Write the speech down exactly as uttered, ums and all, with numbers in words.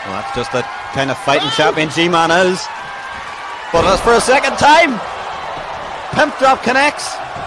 Well, that's just the kind of fighting champion G-Man is. But that's for a second time. Pimp drop connects.